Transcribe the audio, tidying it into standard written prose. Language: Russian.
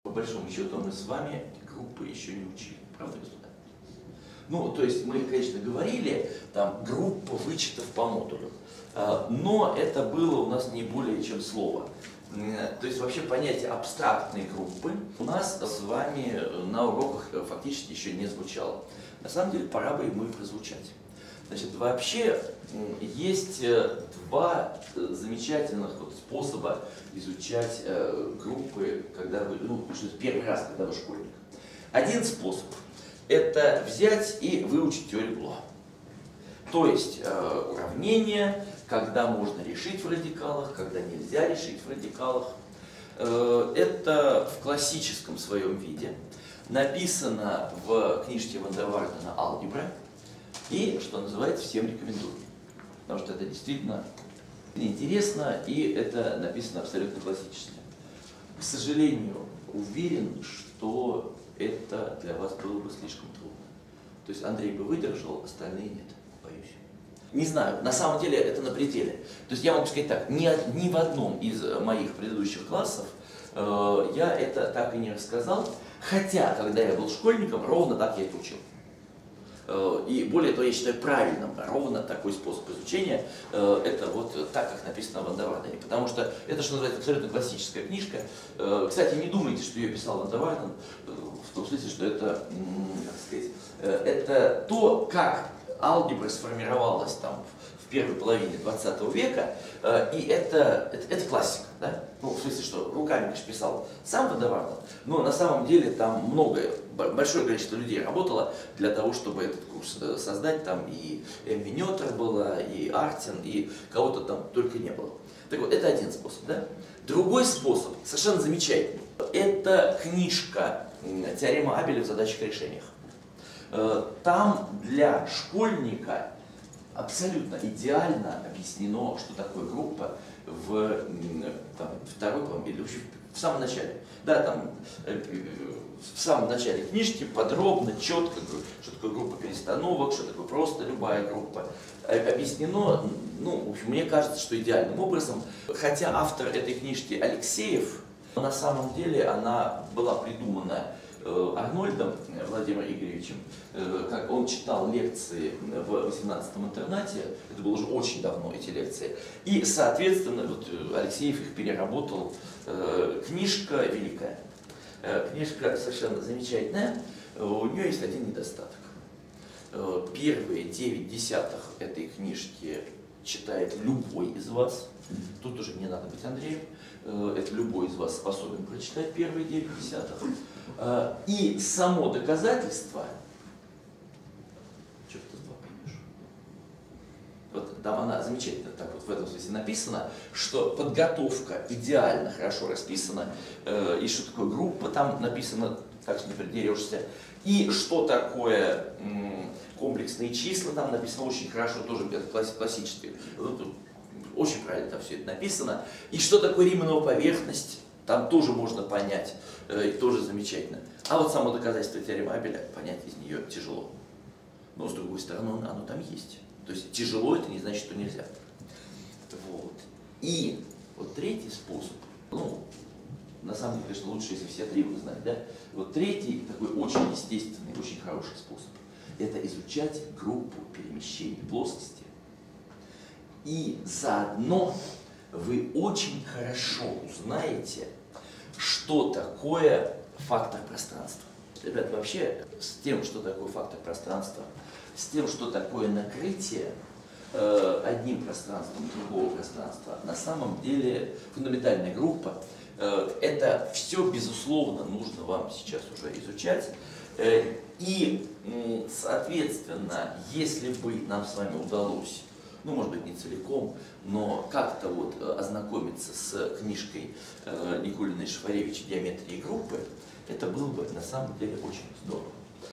по большому счету мы с вами группы еще не учили. Правда, господа? Ну, то есть мы, конечно, говорили, там, группа вычетов по модулю, но это было у нас не более чем слово. То есть вообще понятие абстрактной группы у нас с вами на уроках фактически еще не звучало. На самом деле пора бы ему и прозвучать. Значит, вообще есть два замечательных способа изучать группы, когда вы, первый раз, когда вы школьник. Один способ – это взять и выучить теорию Блуа. То есть уравнения, когда можно решить в радикалах, когда нельзя решить в радикалах. Это в классическом своем виде. Написано в книжке Ван дер Вардена «Алгебра». И, что называется, всем рекомендую. Потому что это действительно интересно, и это написано абсолютно классически. К сожалению, уверен, что это для вас было бы слишком трудно. То есть Андрей бы выдержал, остальные нет, боюсь. Не знаю, на самом деле это на пределе. То есть я могу сказать так, ни в одном из моих предыдущих классов я это так и не рассказал, хотя, когда я был школьником, ровно так я это учил. И более того, я считаю правильным ровно такой способ изучения, это вот так, как написано в Ван дер Вардене. Потому что это, что называется, абсолютно классическая книжка. Кстати, не думайте, что ее писал Ван дер Варден, в том смысле, что это, как сказать, это то, как алгебра сформировалась там в первой половине 20 века, и это классика, да? Ну, в смысле, что руками, конечно, писал сам Ван дер Варден, но на самом деле там большое количество людей работало для того, чтобы этот курс создать. Там и Эмми Нётер была, и Артин, и кого-то там только не было. Так вот, это один способ, да? Другой способ, совершенно замечательный, это книжка «Теорема Абеля в задачах и решениях». Там для школьника абсолютно идеально объяснено, что такое группа в второй или в самом начале. Да, там в самом начале книжки подробно, четко, что такое группа перестановок, что такое просто любая группа. Объяснено, в общем, мне кажется, что идеальным образом. Хотя автор этой книжки Алексеев, на самом деле она была придумана Арнольдом Владимиром Игоревичем, как он читал лекции в 18-м интернате, это было уже очень давно, эти лекции, и, соответственно, вот Алексеев их переработал. Книжка великая, книжка совершенно замечательная, у нее есть один недостаток. Первые 9 десятых этой книжки читает любой из вас, тут уже не надо быть Андреем, это любой из вас способен прочитать первые 9 десятых. И само доказательство, что ты поймешь, вот там она замечательно так вот в этом смысле написана, что подготовка идеально хорошо расписана, и что такое группа там написано, так что не придерешься, и что такое комплексные числа там написано очень хорошо, тоже классически, очень правильно там все это написано, и что такое Риманова поверхность, там тоже можно понять, и тоже замечательно. А вот само доказательство теоремы Абеля понять из нее тяжело. Но с другой стороны, оно там есть. То есть тяжело это не значит, что нельзя. Вот. И вот третий способ, на самом деле, конечно, лучше, если все три вы знаете, да? Вот третий, такой очень естественный, очень хороший способ, это изучать группу перемещений плоскости. И заодно вы очень хорошо узнаете, что такое фактор пространства. Ребят, вообще с тем, что такое фактор пространства, с тем, что такое накрытие одним пространством другого пространства, на самом деле фундаментальная группа, это все, безусловно, нужно вам сейчас уже изучать. И, соответственно, если бы нам с вами удалось, может быть, не целиком, но как-то вот ознакомиться с книжкой Никулина и Шафаревича «Геометрия группы», это было бы на самом деле очень здорово.